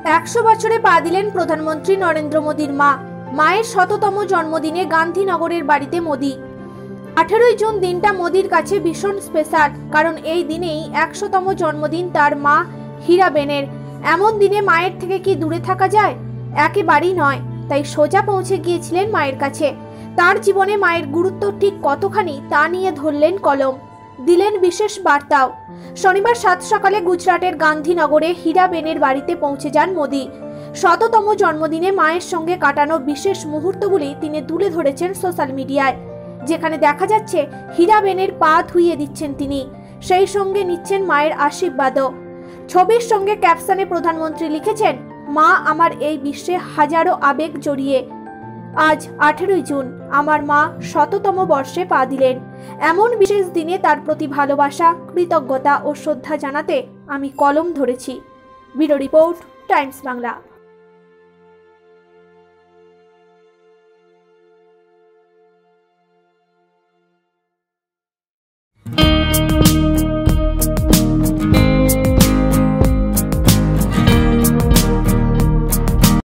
100 বছরে পা দিলেন প্রধানমন্ত্রী নরেন্দ্র মোদীর মা। মায়ের 100তম জন্মদিনে গান্ধীনগরের বাড়িতে মোদী। 18 জুন দিনটা মোদীর কাছে ভীষণ স্পেশাল, কারণ এই দিনেই 100তম জন্মদিন তার মা হীরাবেনের। এমন দিনে মায়ের থেকে কি দূরে থাকা যায়? একেবারেই নয়। তাই সোজা পৌঁছে গিয়েছিলেন মায়ের কাছে। তার জীবনে মায়ের গুরুত্ব ঠিক কতখানি তা নিয়ে ধরলেন কলম, দিলেন বিশেষ বার্তাও। শনিবার 7 সকালে গুজরাটের গান্ধীনগরে হীরাবেনের বাড়িতে পৌঁছে যান মোদী। 100তম জন্মদিনে মায়ের সঙ্গে কাটানো বিশেষ মুহূর্তগুলি তিনি তুলে ধরেছেন সোশ্যাল মিডিয়ায়, যেখানে দেখা যাচ্ছে হীরাবেনের পা ধুইয়ে দিচ্ছেন তিনি, সেই সঙ্গে নিচ্ছেন মায়ের আশীর্বাদও। ছবির সঙ্গে ক্যাপশনে প্রধানমন্ত্রী লিখেছেন, মা আমার এই বিশ্বে হাজারো আবেগ জড়িয়ে। আজ 18 জুন আমার মা 100তম বর্ষে পা দিলেন। এমন বিশেষ দিনে তার প্রতি ভালোবাসা, কৃতজ্ঞতা ও শ্রদ্ধা জানাতে আমি কলম ধরেছি। Bureau report, Times Bangla.